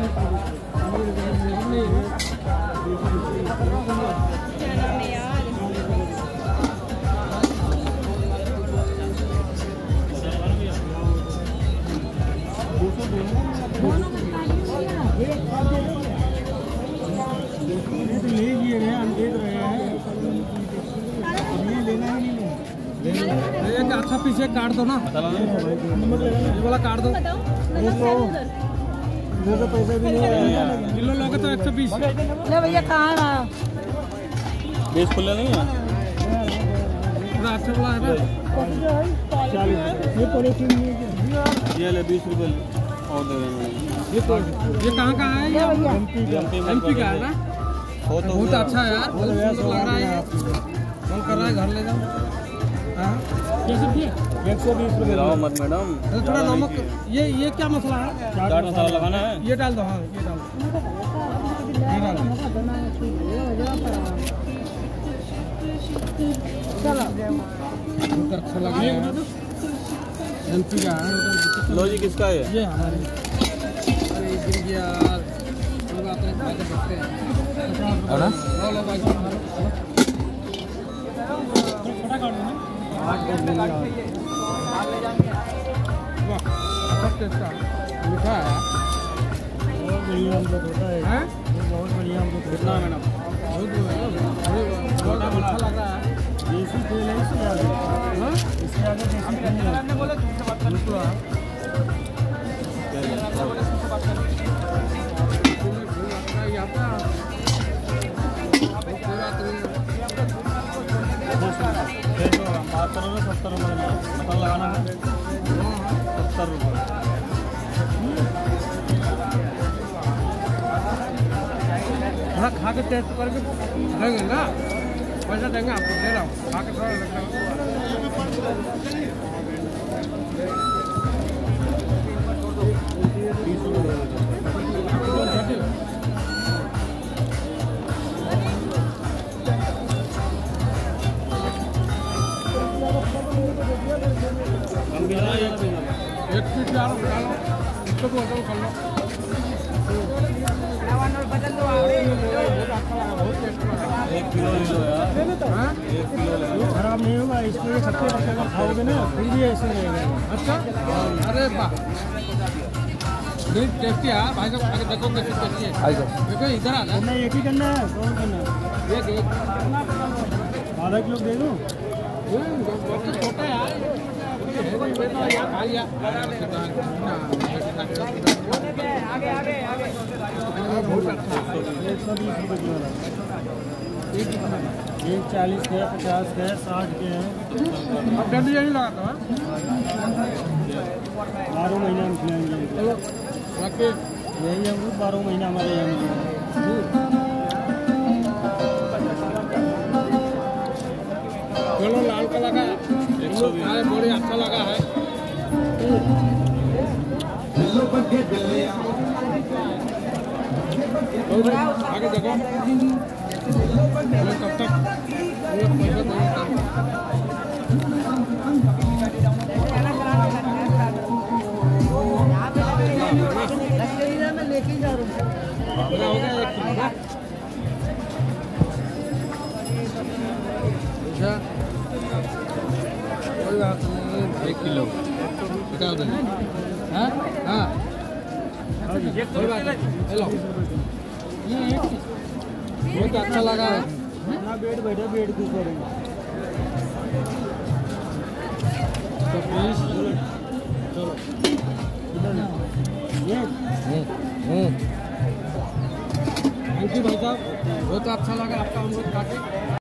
एक अच्छा पीछे काट दो ना, ये वाला काट दो। तो पैसे भी नहीं किलो लोगे तो 120। ले भैया कहाँ है? 20 खुले नहीं है पूरा अच्छा वाला है ना 40। ये ले 20 रुपये और दे देंगे। ये कहाँ का है? ये एमपी का है ना? बहुत अच्छा है यार, बहुत सुंदर लग रहा है। मन कर रहा है घर ले जाओ। कैसे दिए? 120 रुपये मत मैडम। थोड़ा नमक, ये क्या मसला है? चाट मसाला लगाना है, ये डाल दो। हाँ ये डाल दो, ये डाल दो। बहुत अच्छा लग रहा है, एमपी का है। लो जी, किसका है ये? हमारे। अरे गिर गया यार, लोग अपने फायदे करते हैं। लो भाई, छोटा काट दो। वाह, अच्छा टेस्ट है, मीठा है। बहुत बढ़िया हमको होता है, बहुत बढ़िया हमको कितना मैडम, बहुत अच्छा लग रहा है। देसी तेल है इसके आगे, इसके आगे देसी तेल है। बात करो ना 70 रुपये मसाला लगाना है, 70 रुपये। थोड़ा खा के टेस्ट करके देंगे ना, पैसा देंगे आपको, दे रहा हूँ। खा के थोड़ा एक पीस डालो, इसको भी होटल कर लो। बहुत टेस्ट है। 1 किलो ले लो यार। 1 किलो ले लो, खराब नहीं होगा। इसको ये 70 रुपये का खाओगे ना, फिर भी ऐसे रहेगा। अच्छा, अरे वाह, टेस्टी है भाई साहब। आगे देखो कैसे टेस्टी है। देखो इधर आ जाओ। एक ही करना है, कौन करना है? एक आधा किलो दे दो। छोटा है यार, खा लिया। आगे आगे आगे बहुत अच्छा। 120 रुपये किलो है। एक 40 के, 50 के, 60 के हैं। अब जल्दी नहीं लगाता है, 12 महीना में खिलाएंगे। यही हम 12 महीना हमारे यहाँ। चलो लाल कलर का बड़ी अच्छा लगा है। आगे देखो कब तक लेके जा रहा हूँ। कोई बात नहीं, 1 किलो बता दें। हाँ हाँ, कोई बात नहीं। हेलो, बहुत अच्छा लगा है ना। बेड बैठे, बेड को करेंगे तो प्लीज चलो। थैंक यू भाई साहब, बहुत अच्छा लगा आपका अमरूद खा के।